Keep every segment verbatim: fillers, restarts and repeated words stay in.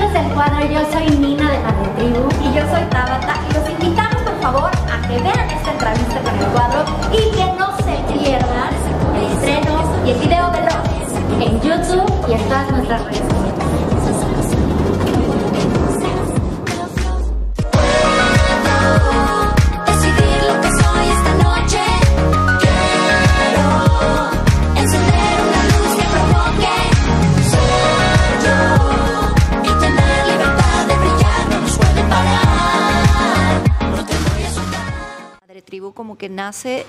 amigos del cuadro, yo soy Nina de Madre Tribu. Y yo soy Tabata. Y los invitamos, por favor, a que vean esta entrevista con el cuadro y que no se pierdan el estreno y el video de Love En YouTube y en todas nuestras redes sociales. Tribu como que nace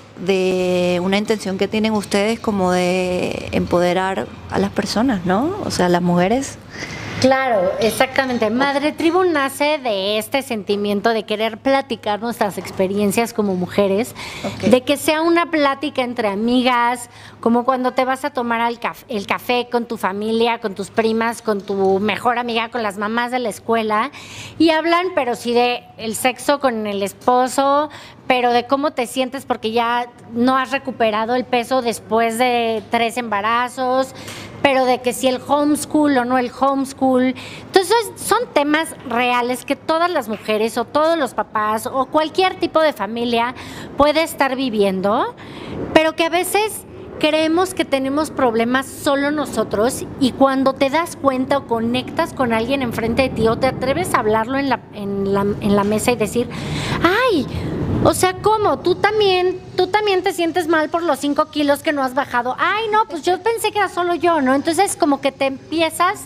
de una intención que tienen ustedes como de empoderar a las personas, ¿no? O sea, las mujeres. Claro, exactamente. Madre Tribu nace de este sentimiento de querer platicar nuestras experiencias como mujeres, okay. De que sea una plática entre amigas, como cuando te vas a tomar el café, el café con tu familia, con tus primas, con tu mejor amiga, con las mamás de la escuela, y hablan, pero sí de el sexo con el esposo, pero de cómo te sientes porque ya no has recuperado el peso después de tres embarazos, pero de que si el homeschool o no el homeschool. Entonces son temas reales que todas las mujeres o todos los papás o cualquier tipo de familia puede estar viviendo, pero que a veces creemos que tenemos problemas solo nosotros, y cuando te das cuenta o conectas con alguien enfrente de ti o te atreves a hablarlo en la, en la, en la mesa y decir, ¡ay! O sea, ¿cómo? Tú también, tú también te sientes mal por los cinco kilos que no has bajado. Ay, no, pues yo pensé que era solo yo, ¿no? Entonces como que te empiezas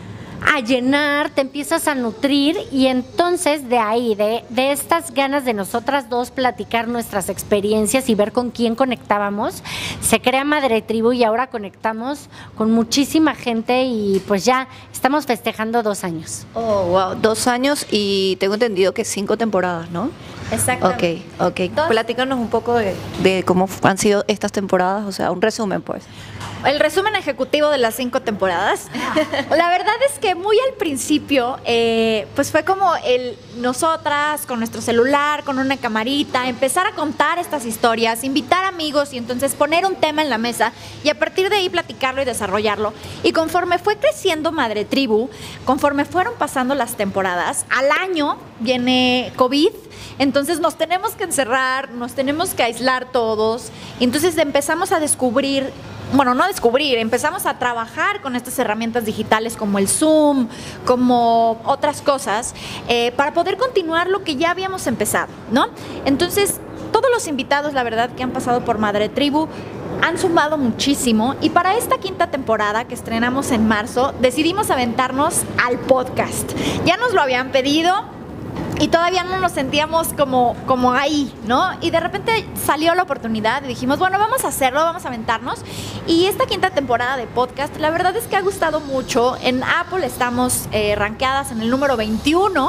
a llenar, te empiezas a nutrir, y entonces de ahí, de, de estas ganas de nosotras dos platicar nuestras experiencias y ver con quién conectábamos, se crea Madre Tribu, y ahora conectamos con muchísima gente y pues ya estamos festejando dos años. Oh, wow, dos años y tengo entendido que cinco temporadas, ¿no? Exactamente. Ok, ok. Dos. Platícanos un poco de, de cómo han sido estas temporadas, o sea, un resumen, pues. El resumen ejecutivo de las cinco temporadas. La verdad es que muy al principio, eh, pues fue como el nosotras con nuestro celular, con una camarita, empezar a contar estas historias, invitar amigos y entonces poner un tema en la mesa y a partir de ahí platicarlo y desarrollarlo. Y conforme fue creciendo Madre Tribu, conforme fueron pasando las temporadas, al año viene COVID. Entonces nos tenemos que encerrar, nos tenemos que aislar todos. Y entonces empezamos a descubrir, bueno, no descubrir, empezamos a trabajar con estas herramientas digitales como el Zoom, como otras cosas, eh, para poder continuar lo que ya habíamos empezado, ¿no? Entonces, todos los invitados, la verdad, que han pasado por Madre Tribu han sumado muchísimo, y para esta quinta temporada que estrenamos en marzo, decidimos aventarnos al podcast. Ya nos lo habían pedido y todavía no nos sentíamos como, como ahí, ¿no? Y de repente salió la oportunidad y dijimos, bueno, vamos a hacerlo, vamos a aventarnos. Y esta quinta temporada de podcast, la verdad es que ha gustado mucho. En Apple estamos eh, rankeadas en el número veintiuno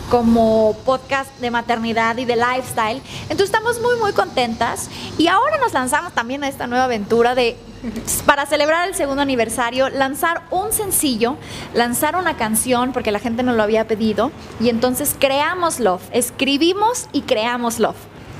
como podcast de maternidad y de lifestyle. Entonces estamos muy, muy contentas. Y ahora nos lanzamos también a esta nueva aventura de, para celebrar el segundo aniversario, lanzar un sencillo, lanzar una canción, porque la gente nos lo había pedido, y entonces creamos Love, escribimos y creamos Love.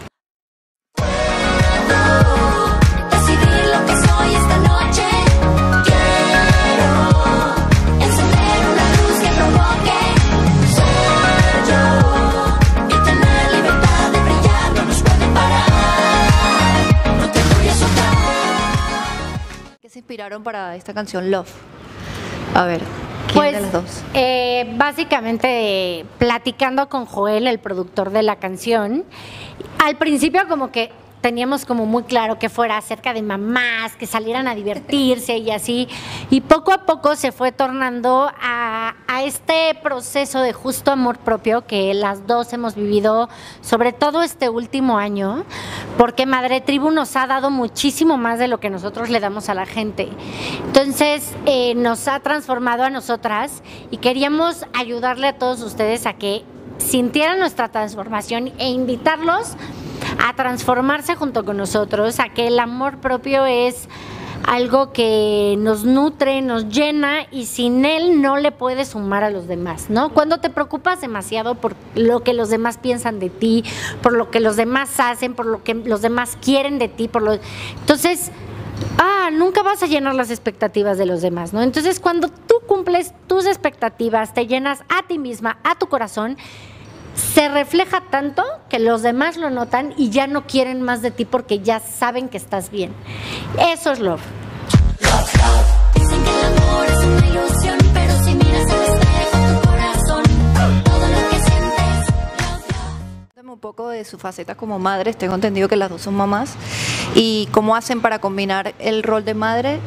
Se inspiraron para esta canción Love. A ver, ¿quién pues, de las dos? Eh, básicamente platicando con Joel, el productor de la canción, al principio como que teníamos como muy claro que fuera acerca de mamás, que salieran a divertirse y así, y poco a poco se fue tornando a, a este proceso de justo amor propio que las dos hemos vivido, sobre todo este último año, porque Madre Tribu nos ha dado muchísimo más de lo que nosotros le damos a la gente. Entonces eh, nos ha transformado a nosotras y queríamos ayudarle a todos ustedes a que sintieran nuestra transformación e invitarlos a transformarse junto con nosotros, a que el amor propio es algo que nos nutre, nos llena, y sin él no le puedes sumar a los demás, ¿no? Cuando te preocupas demasiado por lo que los demás piensan de ti, por lo que los demás hacen, por lo que los demás quieren de ti, por lo... entonces ah, nunca vas a llenar las expectativas de los demás, ¿no? Entonces, cuando tú cumples tus expectativas, te llenas a ti misma, a tu corazón, se refleja tanto que los demás lo notan y ya no quieren más de ti porque ya saben que estás bien. Eso es love. Dicen que el amor es una ilusión, pero si miras al espejo tu corazón, todo lo que sientes, Cuéntame un poco de su faceta como madres. Tengo entendido que las dos son mamás. ¿Y cómo hacen para combinar el rol de madre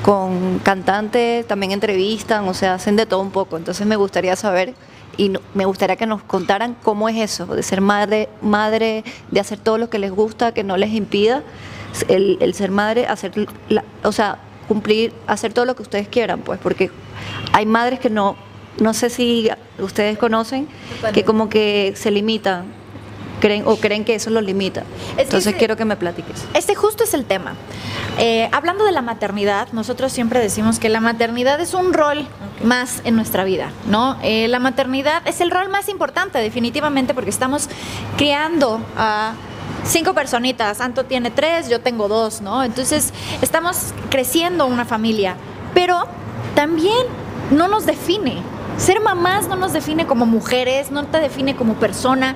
con cantante? También entrevistan, o sea, hacen de todo un poco. Entonces me gustaría saber y no, me gustaría que nos contaran cómo es eso, de ser madre, madre, de hacer todo lo que les gusta, que no les impida el, el ser madre, hacer, la, o sea, cumplir, hacer todo lo que ustedes quieran, pues, porque hay madres que no, no sé si ustedes conocen, que como que se limitan, creen o creen que eso los limita. Es que Entonces ese- quiero que me platiques. Este justo es el tema. Eh, hablando de la maternidad, nosotros siempre decimos que la maternidad es un rol más en nuestra vida, ¿no? Eh, la maternidad es el rol más importante, definitivamente, porque estamos criando a cinco personitas. Anto tiene tres, yo tengo dos, ¿no? Entonces, estamos creciendo una familia, pero también no nos define. Ser mamás no nos define como mujeres, no te define como persona,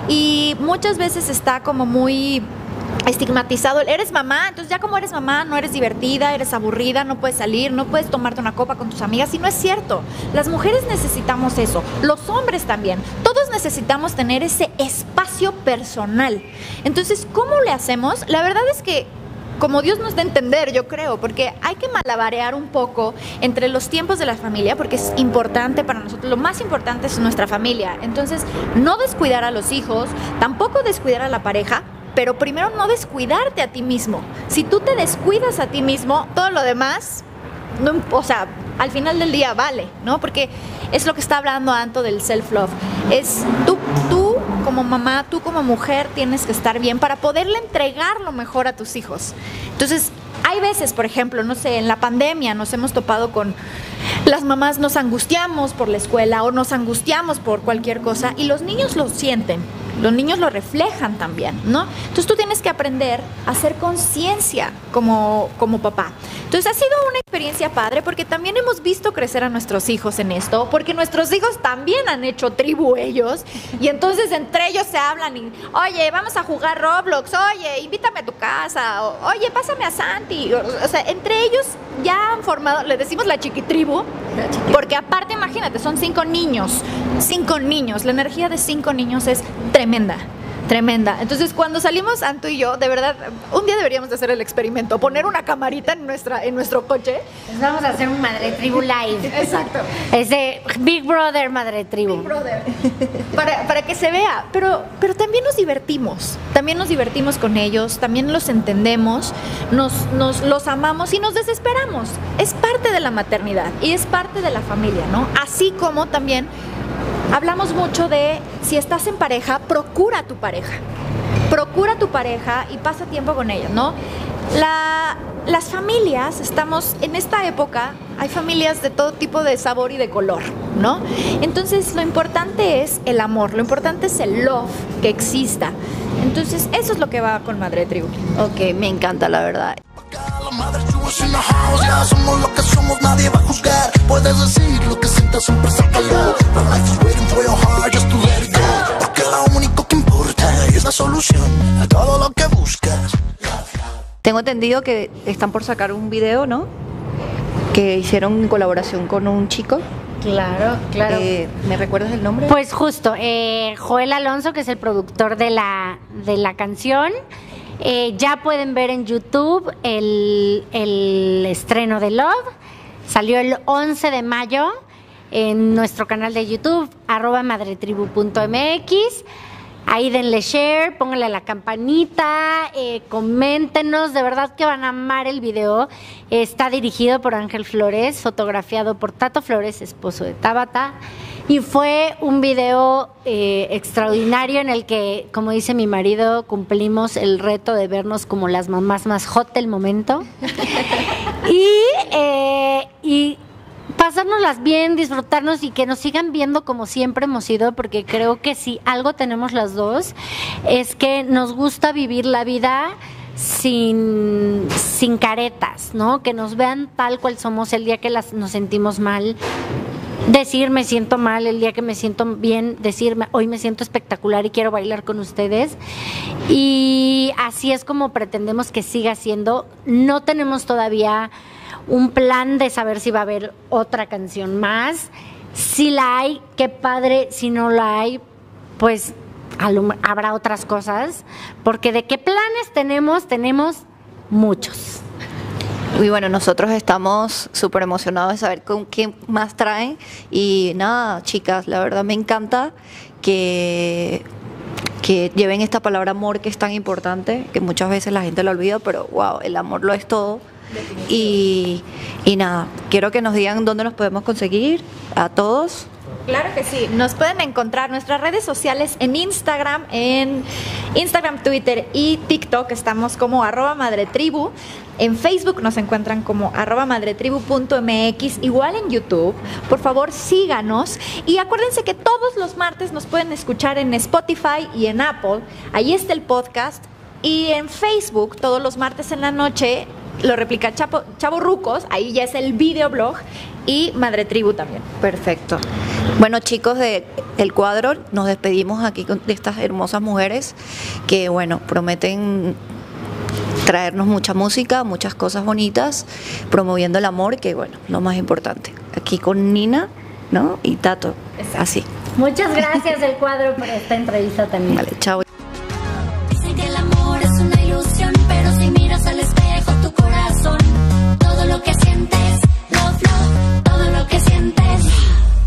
y muchas veces está como muy estigmatizado. Eres mamá, entonces ya como eres mamá no eres divertida, eres aburrida, no puedes salir, no puedes tomarte una copa con tus amigas, y no es cierto. Las mujeres necesitamos eso, los hombres también, todos necesitamos tener ese espacio personal. Entonces, ¿cómo le hacemos? La verdad es que como Dios nos da a entender, yo creo, porque hay que malabarear un poco entre los tiempos de la familia, porque es importante para nosotros, lo más importante es nuestra familia. Entonces, no descuidar a los hijos, tampoco descuidar a la pareja, pero primero no descuidarte a ti mismo. Si tú te descuidas a ti mismo, todo lo demás, no, o sea, al final del día vale, ¿no? Porque es lo que está hablando Anto del self-love. Es tú, tú como mamá, tú como mujer tienes que estar bien para poderle entregar lo mejor a tus hijos. Entonces, hay veces, por ejemplo, no sé, en la pandemia nos hemos topado con las mamás, nos angustiamos por la escuela o nos angustiamos por cualquier cosa, y los niños lo sienten. Los niños lo reflejan también, ¿no? Entonces tú tienes que aprender a hacer conciencia como, como papá. Entonces ha sido una experiencia padre, porque también hemos visto crecer a nuestros hijos en esto, porque nuestros hijos también han hecho tribu ellos, y entonces entre ellos se hablan y, oye, vamos a jugar Roblox, oye, invítame a tu casa, o, oye, pásame a Santi. O, o sea, entre ellos ya han formado, le decimos la chiquitribu, porque aparte, imagínate, son cinco niños, cinco niños, la energía de cinco niños es tremenda, tremenda. Entonces, cuando salimos, Anto y yo, de verdad, un día deberíamos de hacer el experimento, poner una camarita en nuestra, en nuestro coche. Pues vamos a hacer un Madre Tribu Live. Exacto. Ese Big Brother Madre Tribu. Big Brother. Para, para que se vea, pero, pero también nos divertimos, también nos divertimos con ellos, también los entendemos, nos, nos los amamos y nos desesperamos. Es parte de la maternidad y es parte de la familia, ¿no? Así como también hablamos mucho de, si estás en pareja, procura a tu pareja. Procura a tu pareja y pasa tiempo con ella, ¿no? La, las familias, estamos en esta época, hay familias de todo tipo de sabor y de color, ¿no? Entonces, lo importante es el amor, lo importante es el love que exista. Entonces, eso es lo que va con Madre Tribu. Ok, me encanta, la verdad. La madre tribus in the house, ya somos lo que somos, nadie va a juzgar. Puedes decir lo que sientas, siempre sácalo. But life is waiting for your heart just to let it go. Porque lo único que importa es la solución a todo lo que buscas. Tengo entendido que están por sacar un video, ¿no? Que hicieron en colaboración con un chico. Claro, claro. Eh, ¿Me recuerdas el nombre? Pues justo, eh, Joel Alonso, que es el productor de la, de la canción. Eh, ya pueden ver en YouTube el, el estreno de Love. Salió el once de mayo en nuestro canal de YouTube, arroba madretribu punto mx. Ahí denle share, pónganle a la campanita, eh, coméntenos, de verdad que van a amar el video. Está dirigido por Ángel Flores, fotografiado por Tato Flores, esposo de Tabata. Y fue un video eh, extraordinario en el que, como dice mi marido, cumplimos el reto de vernos como las mamás más hot del momento. y, eh, y pasárnoslas bien, disfrutarnos y que nos sigan viendo como siempre hemos sido, porque creo que si algo tenemos las dos es que nos gusta vivir la vida sin, sin caretas, ¿no? Que nos vean tal cual somos el día que las, nos sentimos mal. Decir me siento mal, el día que me siento bien, decirme hoy me siento espectacular y quiero bailar con ustedes. Y así es como pretendemos que siga siendo. No tenemos todavía un plan de saber si va a haber otra canción más. Si la hay, qué padre. Si no la hay, pues habrá otras cosas. Porque de qué planes tenemos, tenemos muchos. Y bueno, nosotros estamos súper emocionados de saber con qué más traen. Y nada, chicas, la verdad me encanta que, que lleven esta palabra amor, que es tan importante, que muchas veces la gente lo olvida, pero wow, el amor lo es todo. Y, y nada, quiero que nos digan dónde nos podemos conseguir a todos. Claro que sí, nos pueden encontrar nuestras redes sociales en Instagram, en Instagram, Twitter y TikTok, estamos como arroba madretribu. En Facebook nos encuentran como arroba madretribu punto mx, igual en YouTube. Por favor, síganos. Y acuérdense que todos los martes nos pueden escuchar en Spotify y en Apple. Ahí está el podcast. Y en Facebook, todos los martes en la noche, lo replica Chapo, Chavo Rucos. Ahí ya es el videoblog. Y Madretribu también. Perfecto. Bueno, chicos de El Cuadro, nos despedimos aquí con, de estas hermosas mujeres que, bueno, prometen traernos mucha música, muchas cosas bonitas, promoviendo el amor, que bueno, lo más importante. Aquí con Nina, ¿no? Y Tato. Exacto. Así. Muchas gracias, El Cuadro, por esta entrevista también. Vale, chao. Dicen que el amor es una ilusión, pero si miras al espejo tu corazón, todo lo que sientes, love, love, todo lo que sientes.